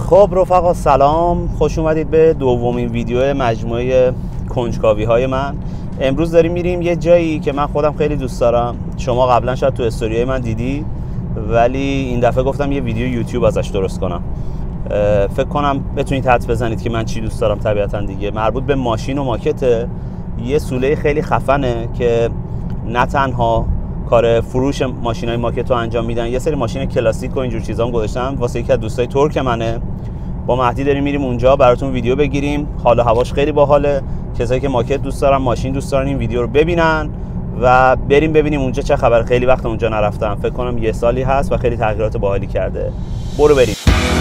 خب رفقا سلام، خوش اومدید به دومین ویدیو مجموعه کنجکاوی های من. امروز داریم میریم یه جایی که من خودم خیلی دوست دارم. شما قبلا شاید تو استوریای من دیدی، ولی این دفعه گفتم یه ویدیو یوتیوب ازش درست کنم. فکر کنم بتونید حدس بزنید که من چی دوست دارم. طبیعتا دیگه مربوط به ماشین و ماکت. یه سوله خیلی خفنه که نه تنها کار فروش ماشینای ماکت رو انجام میدن، یه سری ماشین کلاسیک و اینجور چیزا هم گذاشتن واسه یکی از دوستای ترک منه. با مهدی داریم میریم اونجا براتون ویدیو بگیریم. حال و هواش خیلی باحاله. کسایی که ماکت دوست دارن، ماشین دوست دارن، این ویدیو رو ببینن و بریم ببینیم اونجا چه خبر. خیلی وقت اونجا نرفتم، فکر کنم یه سالی هست و خیلی تغییرات باحالی کرده. برو بریم.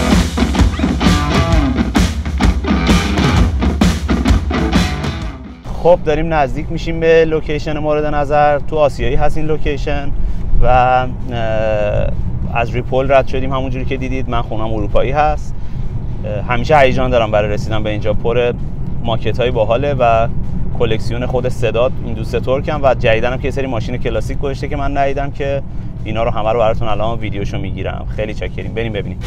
خب داریم نزدیک میشیم به لوکیشن مورد نظر. تو آسیایی هست این لوکیشن و از ریپول رد شدیم همونجوری که دیدید. من خونم اروپایی هست. همیشه هیجان دارم برای رسیدن به اینجا. پر ماکت های باحاله و کلکسیون خود سدات این دوست ترکم و جدیدنم که یه سری ماشین کلاسیک گذاشته که من ندیدم، که اینا رو همه رو براتون الان ویدیوشو میگیرم. خیلی چاکریم. بریم ببینیم.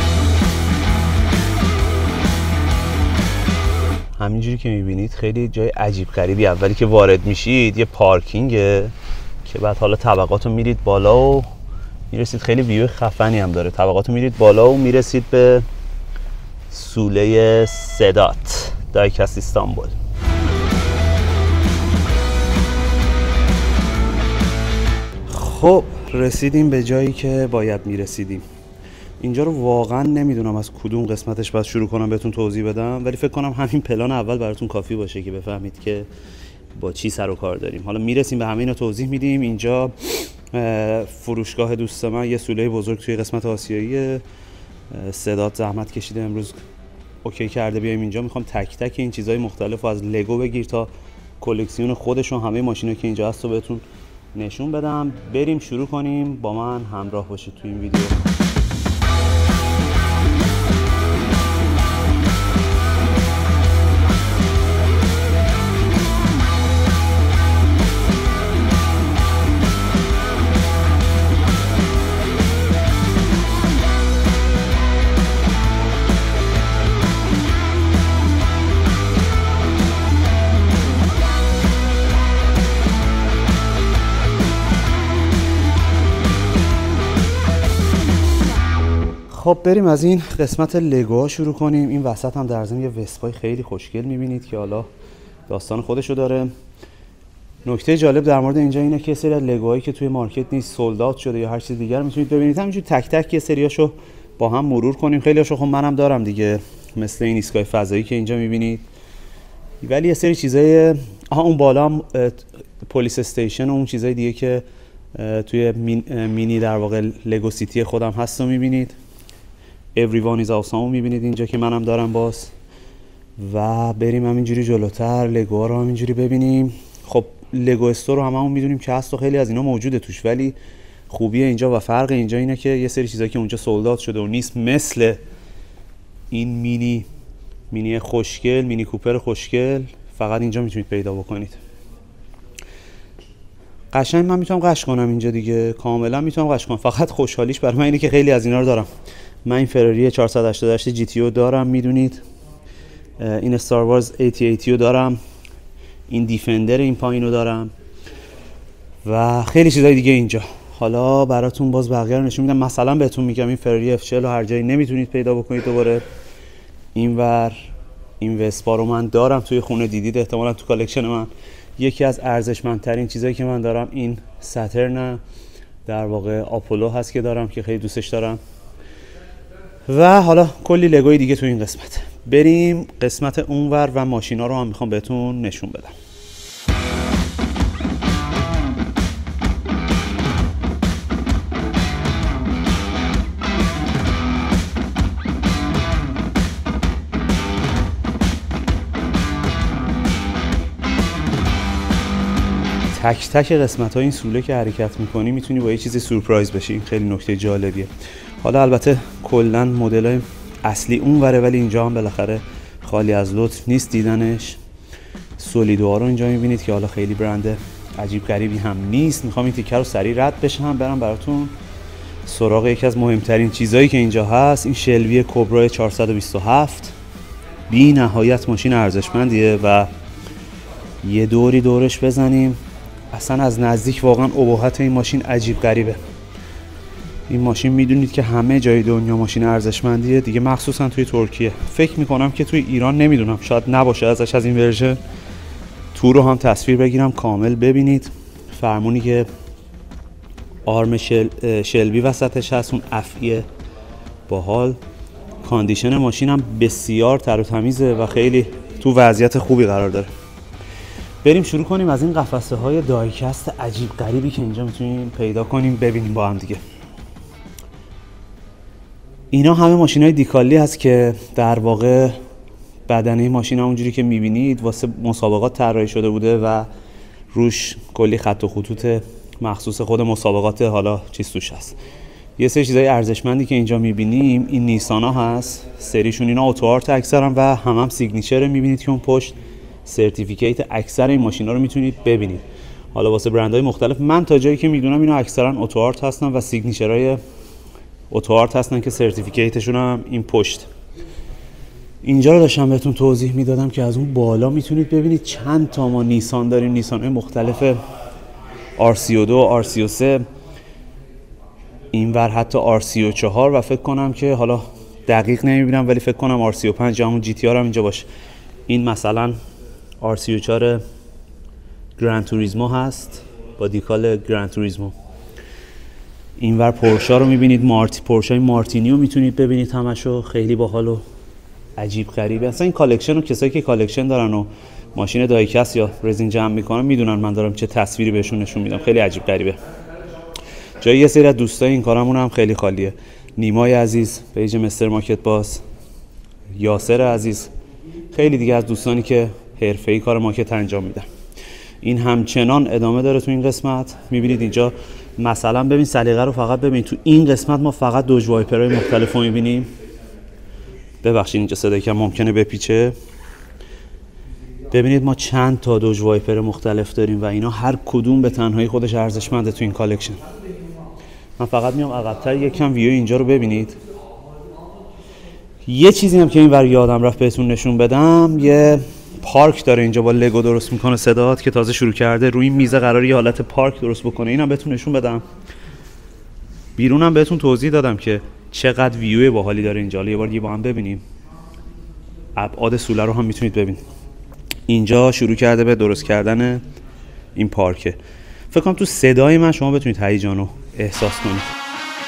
همینجوری که میبینید خیلی جای عجیب غریبی. اولی که وارد میشید یه پارکینگه که بعد حالا طبقاتو میرید بالا و میرسید. خیلی ویو خفنی هم داره. طبقاتو میرید بالا و میرسید به سوله سدات دایکست استانبول. خب رسیدیم به جایی که باید میرسیدیم. اینجا رو واقعا نمیدونم از کدوم قسمتش باید شروع کنم بهتون توضیح بدم، ولی فکر کنم همین پلان اول براتون کافی باشه که بفهمید که با چی سر و کار داریم. حالا میرسیم به همه اینا توضیح میدیم. اینجا فروشگاه دوست من، یه سوله بزرگ توی قسمت آسیایی. سدات زحمت کشیده امروز اوکی کرده بیایم اینجا. میخوام تک تک این چیزهای مختلف از لگو بگیر تا کلکسیون خودشون همه ماشینایی که اینجا هست رو بهتون نشون بدم. بریم شروع کنیم. با من همراه باشید تو این ویدیو. خب بریم از این قسمت لگوها شروع کنیم. این وسط هم در ضمن یه وسپای خیلی خوشگل میبینید که حالا داستان خودشو داره. نکته جالب در مورد اینجا اینه که سری از لگوهایی که توی مارکت نیست، سولد اوت شده یا هر چیز دیگر میتونید ببینید. همینجوری تک تک یه سریاشو با هم مرور کنیم. خیلیاشو خب منم دارم دیگه، مثل این ایستگاه فضایی که اینجا میبینید. ولی یه سری چیزای اون بالا هم پلیس استیشن و اون چیزای دیگه که توی مینی در واقع لگو سیتی خودم هست رو میبینید. Everyone is awesome میبینید اینجا که منم دارم باز. و بریم همینجوری جلوتر لگوها رو همینجوری ببینیم. خب لگو استور رو هممون میدونیم که هست و خیلی از اینا موجوده توش، ولی خوبی اینجا و فرق اینجا اینه که یه سری چیزایی که اونجا سولد اوت شده و نیست، مثل این مینی خوشگل، مینی کوپر خوشگل، فقط اینجا میتونید پیدا بکنید. قشنگ من میتونم قش کنم اینجا دیگه، کاملا میتونم قش کنم. فقط خوشحالیش برای من اینه که خیلی از اینا رو دارم. من این فراری 488 جی تی او دارم، میدونید. این استار وارز 8080 رو دارم. این دیفندر این پایین رو دارم و خیلی چیزای دیگه اینجا. حالا براتون باز بقیه رو نشون میدم. مثلا بهتون میگم این فراری F40 رو هر جایی نمیتونید پیدا بکنید. دوباره اینور این وسپا رو من دارم توی خونه، دیدید احتمالا تو کالکشن من. یکی از ارزشمندترین چیزایی که من دارم این ساترن در واقع آپولو هست که دارم، که خیلی دوستش دارم. و حالا کلی لگوی دیگه تو این قسمت. بریم قسمت اونور و ماشینا رو هم میخوام بهتون نشون بدم. تک تک قسمت های این سوله که حرکت میکنی میتونی با یه چیزی سورپرایز بشی. خیلی نکته جالبیه. حالا البته کلا مدل های اصلی اون وره، ولی اینجا هم بالاخره خالی از لطف نیست دیدنش. سولیدوها رو اینجا میبینید که حالا خیلی برند عجیب غریبی هم نیست. میخوام این تیکه رو سریع رد بشم برم براتون سراغ یکی از مهمترین چیزهایی که اینجا هست، این شلبی کبرا 427 بی نهایت ماشین ارزشمندیه و یه دوری دورش بزنیم. اصلا از نزدیک واقعا ابهت این ماشین عجیب غریبه. این ماشین میدونید که همه جای دنیا ماشین ارزشمندیه دیگه، مخصوصا توی ترکیه. فکر میکنم که توی ایران نمیدونم، شاید نباشه ازش از این ورژن. تو رو هم تصویر بگیرم کامل ببینید. فرمونی که آرم شلبی وسطش هست، اون افعی باحال. کاندیشن ماشین هم بسیار تر و تمیزه و خیلی تو وضعیت خوبی قرار داره. بریم شروع کنیم از این قفسه های دایکست عجیب غریبی که اینجا میتونیم پیدا کنیم ببینیم با هم دیگه. اینا همه ماشین های دیکالی هست که در واقع بدنه ماشین همونجوری که میبینید واسه مسابقات طراحی شده بوده و روش کلی خط و خطوط مخصوص خود مسابقات حالا چیز توش هست. یه سری چیزای ارزشمندی که اینجا میبینیم این نیسانا هست، سریشون اینا اوتو آرت اکثرا و هم سیگنیچر. میبینید که اون پشت سرتیفیکیت اکثر این ماشینا رو میتونید ببینید. حالا واسه برندهای مختلف، من تا جایی که میدونم اینا اکثرا اوتو آرت هستن و سیگنیچرای اوتو آرت هستن که سرتیفیکیتشون هم این پشت. اینجا رو داشتم بهتون توضیح میدادم که از اون بالا میتونید ببینید چند تا ما نیسان داریم، نیسان‌های مختلف R32 و R33، اینور حتی R34 و فکر کنم که حالا دقیق نمیبینم ولی فکر کنم R35 همون GTR هم اینجا باشه. این مثلا R34 گرند توریزمو هست با دیکال گرند توریزمو. اینور پورشا رو میبینید، پورشای مارتینی رو میتونید ببینید، همشو خیلی باحال و عجیب غریبه. اصلا این کالکشن و کسایی که کالکشن دارن و ماشین دایکست یا رزین جمع میکنن میدونن من دارم چه تصویری بهشون نشون میدم. خیلی عجیب غریبه. جای یه سری از دوستای این کارمون هم خیلی خالیه. نیمای عزیز، پیج مستر مارکت باز، یاسر عزیز، خیلی دیگه از دوستانی که حرفه‌ای کار مارکت انجام میدن. این همچنان ادامه داره تو این قسمت. میبینید اینجا مثلا ببین سلیقه رو فقط ببین، تو این قسمت ما فقط دوج وایپرهای مختلف رو میبینیم. ببخشید اینجا صدایی که ممکنه بپیچه. ببینید ما چند تا دوج وایپر مختلف داریم و اینا هر کدوم به تنهایی خودش ارزشمنده تو این کالکشن. من فقط میام عقب‌تر یکم ویو اینجا رو ببینید. یه چیزی هم که این ور یادم رفت بهتون نشون بدم، یه پارک داره اینجا با لگو درست میکنه صدات که تازه شروع کرده. روی این میزه قراره یه حالت پارک درست بکنه. اینم بهتون نشون بدم. بیرونم بهتون توضیح دادم که چقدر ویو باحالی داره اینجا. یه بار دیگه با هم ببینیم. ابعاد سوله رو هم میتونید ببینید. اینجا شروع کرده به درست کردن این پارکه. فکر کنم تو صدای من شما بتونید هیجان رو احساس کنید.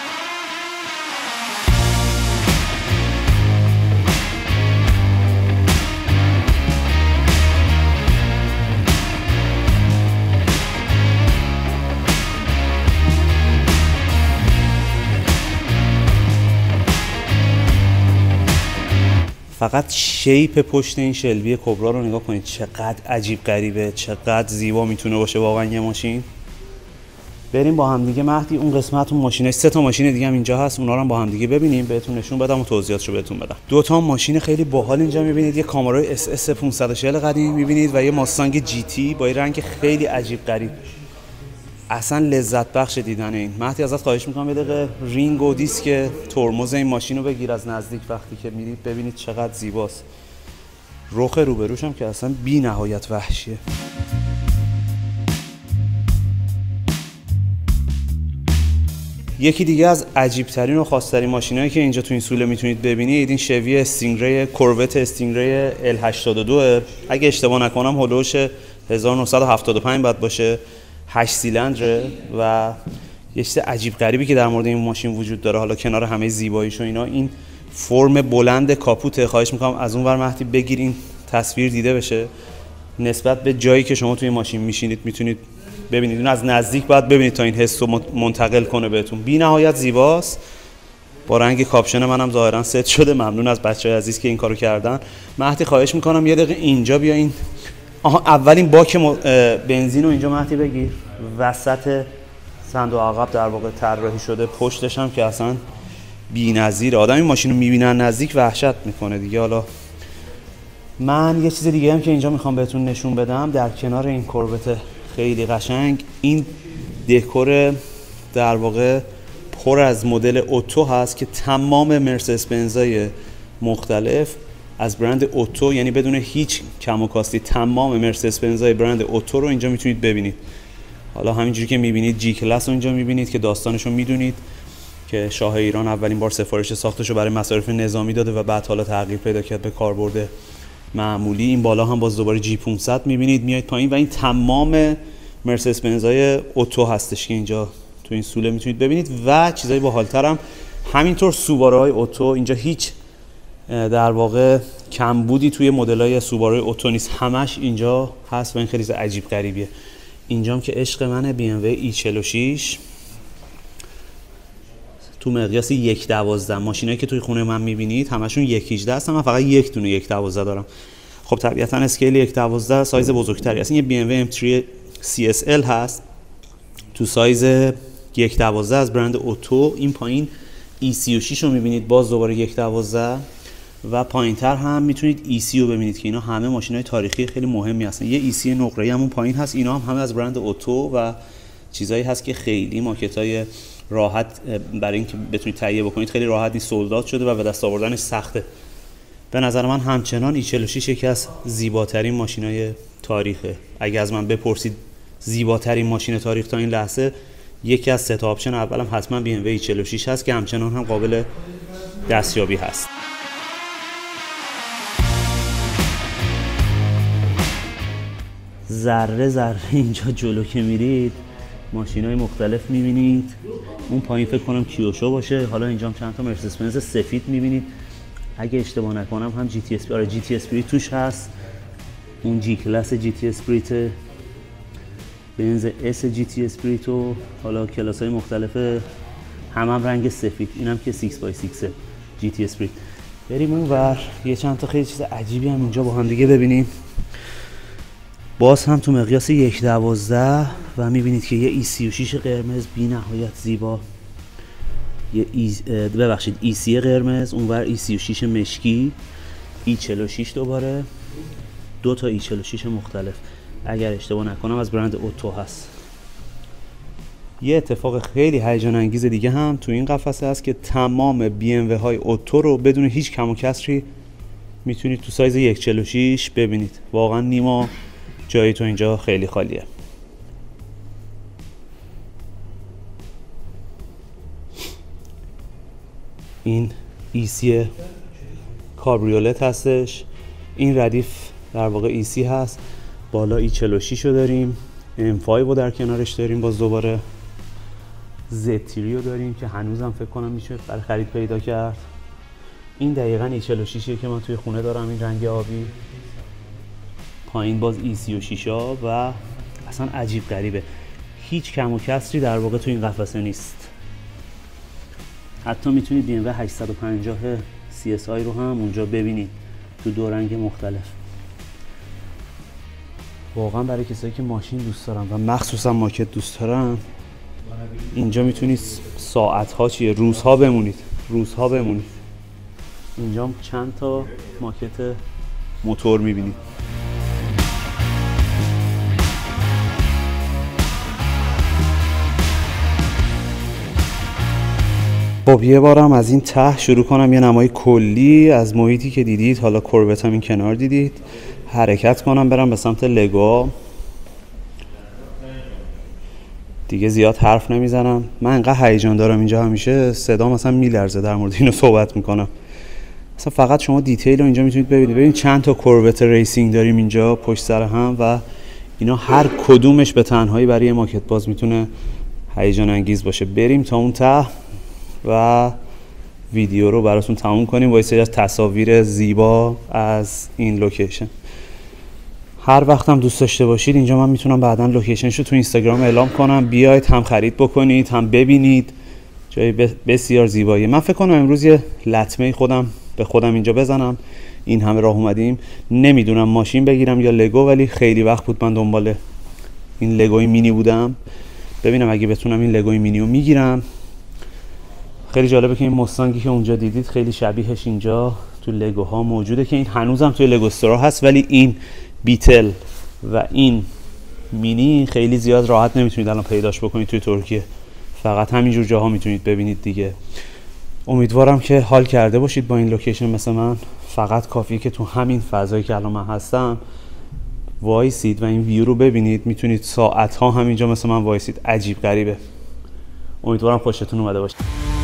فقط شیپ پشت این شلبی کبرا رو نگاه کنید، چقدر عجیب غریبه، چقدر زیبا میتونه باشه واقعا یه ماشین. بریم با هم دیگه مهدی اون قسمت، اون ماشینای 3 تا ماشین دیگه هم اینجا هست، اونا رو هم با هم دیگه ببینیم، بهتون نشون بدم و توضیحاتشو بهتون بدم. 2 تا ماشین خیلی باحال اینجا میبینید، یه کامرای SS 540 قدیمی میبینید و یه ماستانگ GT با یه رنگ خیلی عجیب غریب. اصلا لذت بخش دیدن این. مهدی ازت خواهش میکنم یه دقیقه رینگ و دیسک ترمز این ماشین رو بگیر از نزدیک وقتی که میرید ببینید چقدر زیباست. رخ روبروش هم که اصلا بی نهایت وحشیه. یکی دیگه از عجیب ترین و خاص ترین ماشینایی که اینجا تو این سوله میتونید ببینید این شوی استینگری، کوروت استینگری L82. اگه اشتباه نکنم هولوش 1975 باید باشه. 8 سیلندره و یه چیز عجیب غریبی که در مورد این ماشین وجود داره، حالا کنار همه زیباییش و اینا، این فرم بلند کاپوته. خواهش میکنم از اون ور مهدی بگیر این تصویر دیده بشه. نسبت به جایی که شما توی ماشین میشینید میتونید ببینید. اون از نزدیک باید ببینید تا این حس رو منتقل کنه بهتون. بی نهایت زیباست. با رنگ کاپشن منم ظاهرا ست شده. ممنون از بچهای عزیز که این کارو کردن. مهدی خواهش میکنم یه دقیقه اینجا بیاین. اولین باک بنزین رو اینجا مهدی بگیر. وسط صندوق عقب در واقع طراحی شده، پشتش هم که اصلا بی‌نظیره. آدم این ماشین رو میبینن نزدیک وحشت میکنه دیگه. حالا من یه چیز دیگه هم که اینجا میخوام بهتون نشون بدم، در کنار این کوروت خیلی قشنگ، این دکور در واقع پر از مدل اوتو هست که تمام مرسدس بنزای مختلف از برند اوتو، یعنی بدون هیچ کم و کاستی، تمام مرسدس بنزای برند اوتو رو اینجا میتونید ببینید. حالا همینجوری که میبینید جی کلاس رو اینجا میبینید که داستانش رو میدونید که شاه ایران اولین بار سفارش ساختش رو برای مصارف نظامی داده و بعد حالا تغییر پیدا کرد به کاربرد معمولی. این بالا هم باز دوباره جی 500 میبینید میاد پایین و این تمام مرسدس بنزای اوتو هستش که اینجا تو این سوله میتونید ببینید. و چیزای باحال‌تر هم همینطور سوباروهای اوتو، اینجا هیچ در واقع کمبودی توی مدل‌های سوباروی اوتو نیست، همش اینجا هست و این خیلی عجیب غریبیه. اینجام که عشق منه BMW E46 تو مقیاس 1.12. ماشینایی که توی خونه من میبینید همشون 1.18 هستن، من فقط یک دونه 1.12 دارم. خب طبیعتاً اسکیل 1.12 سایز بزرگتری هست. این یه BMW M3 CSL هست تو سایز 1.12 از برند اوتو. این پایین E36 رو میبینید باز دوباره 1.12 و پایینتر هم میتونید EC رو ببینید که اینا همه ماشینای تاریخی خیلی مهمی هستن. یه EC نقره‌ای همون پایین هست، اینا هم همه از برند اوتو و چیزایی هست که خیلی ماکتای راحت برای اینکه بتونید تهیه بکنید خیلی راحت نیست، سولدات شده و به دست آوردنش سخته. به نظر من همچنان E46 یکی از زیباترین ماشینای تاریخه. اگه از من بپرسید زیباترین ماشین تاریخ تا این لحظه، یکی از سه تا آپشن اولم حتما BMW E46 هست که همچنان هم قابل دستیابی هست. ذره ذره اینجا جلو که میرید ماشینای مختلف میبینید. اون پایین فکر کنم کیوشو باشه. حالا اینجا هم چند تا مرسدس بنز سفید میبینید. اگه اشتباه نکنم هم GT اسپریت، آره GT اسپریت توش هست. اون جی کلاس GT اسپریت، بنز اس GT اسپریت و حالا کلاس‌های مختلف هم رنگ سفید. اینم که 6x6 GT اسپریت. بریم اونور یه چند تا خیلی چیز عجیبی هم اینجا با هم دیگه ببینیم. باز هم تو مقیاس 1.12 و میبینید که یه E36 قرمز بی نهایت زیبا، یه ببخشید EC قرمز، اونور E36 مشکی، E46 دوباره، دو تا E46 مختلف اگر اشتباه نکنم از برند اوتو هست. یه اتفاق خیلی هیجان انگیز دیگه هم تو این قفسه هست که تمام BMW های اوتو رو بدون هیچ کم و کسری میتونید تو سایز 1.46 ببینید. واقعا نیما جایی تو اینجا خیلی خالیه. این ایسی کابریولت هستش. این ردیف در واقع ایسی هست. بالا E46 رو داریم، M5 رو در کنارش داریم، باز دوباره Z3 رو داریم که هنوزم فکر کنم میشه برای خرید پیدا کرد. این دقیقاً E46 که من توی خونه دارم، این رنگ آبی. پایین باز E36 ها و اصلا عجیب غریبه، هیچ کم و کسری در واقع تو این قفسه نیست. حتی میتونید BMW 850 CSI رو هم اونجا ببینید تو دو رنگ مختلف. واقعا برای کسایی که ماشین دوست دارن و مخصوصا ماکت دوست دارن، اینجا میتونید ساعت‌ها روزها بمونید. اینجا چند تا ماکت موتور میبینید. خب یه بارم از این ته شروع کنم، یه نمای کلی از محیطی که دیدید. حالا کوربت هم این کنار دیدید. حرکت کنم برم به سمت لگو. دیگه زیاد حرف نمیزنم، من انقدر هیجان دارم اینجا، همیشه صدام مثلا میلرزه در مورد اینو صحبت میکنم. مثلا فقط شما دیتیل رو اینجا میتونید ببینید. ببین چند تا کوربت ریسینگ داریم اینجا پشت سر هم و اینا هر کدومش به تنهایی برای ماکت باز میتونه هیجان انگیز باشه. بریم تا اون ته و ویدیو رو براتون تموم کنیم با یه سری از تصاویر زیبا از این لوکیشن. هر وقت هم دوست داشته باشید اینجا من میتونم بعداً لوکیشنش رو تو اینستاگرام اعلام کنم، بیاید هم خرید بکنید هم ببینید. جای بسیار زیباییه. من فکر کنم امروز یه لطمه به خودم اینجا بزنم. این همه راه اومدیم، نمیدونم ماشین بگیرم یا لگو، ولی خیلی وقت بود من دنبال این لگوی مینی بودم. ببینم اگه بتونم این لگوی مینی رو میگیرم. خیلی جالبه که این مستانگی که اونجا دیدید خیلی شبیهش اینجا تو لگو ها موجوده که این هنوزم توی لگو استور هست، ولی این بیتل و این مینی خیلی زیاد راحت نمیتونید الان پیداش بکنید توی ترکیه. فقط همینجور جاها میتونید ببینید دیگه. امیدوارم که حال کرده باشید با این لوکیشن مثل من. فقط کافیه که تو همین فضایی که الان من هستم وایسید و این ویو رو ببینید. میتونید ساعت ها همینجا مثل من وایسید. عجیب غریبه. امیدوارم خوشتون اومده باشه.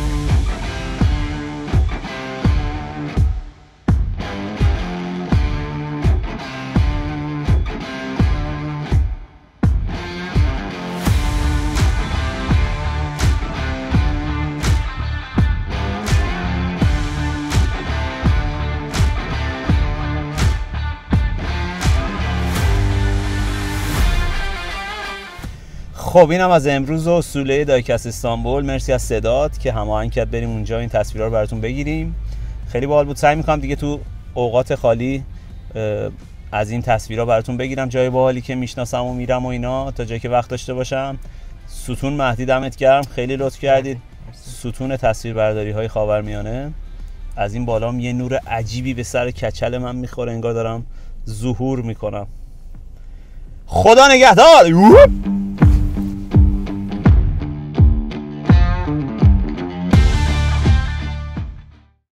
خب اینم از امروز و سوله دایکست استانبول. مرسی از صدات که هماهنگ کرد بریم اونجا این تصویرها رو براتون بگیریم. خیلی باحال بود. سعی می‌کنم دیگه تو اوقات خالی از این تصویرها براتون بگیرم، جای باحالی که میشناسم و میرم و اینا، تا جایی که وقت داشته باشم. ستون مهدی دمت گرم، خیلی لطف کردید. ستون تصویربرداری‌های خاورمیانه. از این بالام یه نور عجیبی به سر کچل من میخوره، انگار دارم ظهور میکنم. خدا نگهدار.